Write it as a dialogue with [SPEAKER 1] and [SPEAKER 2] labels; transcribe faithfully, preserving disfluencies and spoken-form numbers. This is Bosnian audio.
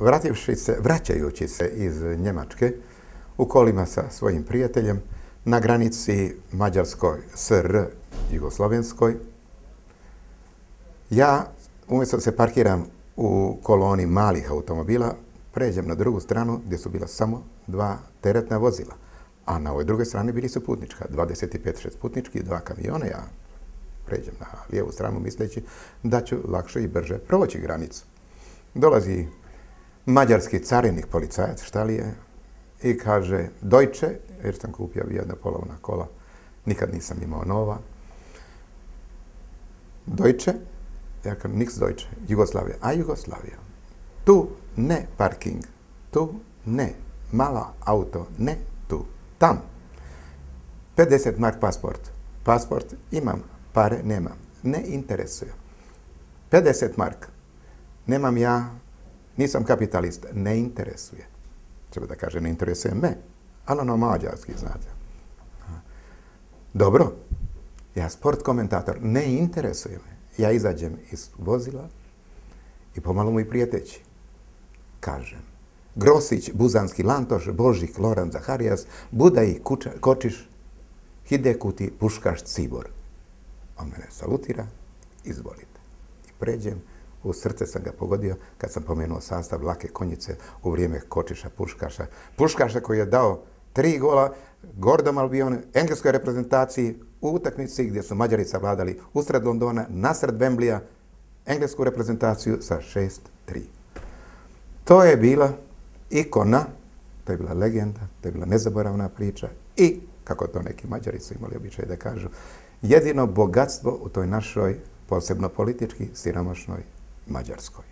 [SPEAKER 1] vrativši se, vraćajući se iz Njemačke u kolima sa svojim prijateljem na granici Mađarskoj S R Jugoslovenskoj, ja umjesto da se parkiram u koloni malih automobila, pređem na drugu stranu gdje su bila samo dva teretna vozila, a na ovoj drugoj strani bili su putnička, dvadeset pet šest putnički i dva kamiona. Ja pređem na lijevu stranu misleći da ću lakše i brže proći granicu. Dolazi mađarski carinik policajac, šta li je, i kaže Deutsche, jer sam kupio jedna polovna kola, nikad nisam imao nova. Deutsche, ja kažem niks Deutsche, Jugoslavija. A Jugoslavija, tu ne parking, tu ne, mala auto, ne tu, tam. pedeset mark pasport, pasport imam, pare nemam, ne interesuje. pedeset mark, nemam ja, nisam kapitalist, ne interesuje. Treba da kaže, ne interesuje me, ali ono mađarski, znate. Dobro, ja sport komentator, ne interesuje me. Ja izađem iz vozila i pomalo mu i prijeteći. Kažem, Grosić, Buzanski, Lantoš, Božik, Loran, Zaharijas, Budaj, Kočiš, Hidekuti, Puškaš, Cibor. On mene salutira, izvolite. I pređem, u srce sam ga pogodio kad sam pomenuo sastav lake konjice u vrijeme Kočiša, Puškaša. Puškaša koji je dao tri gola Gordom Albionu, engleskoj reprezentaciji u utakmici gdje su Mađari savladali usred Londona, nasred Wemblija, englesku reprezentaciju sa šest tri. To je bila ikona, to je bila legenda, to je bila nezaboravna priča i, kako to neki Mađari su imali običaj da kažu, jedino bogatstvo u toj našoj, posebno politički, siromašnoj Mađarskoj.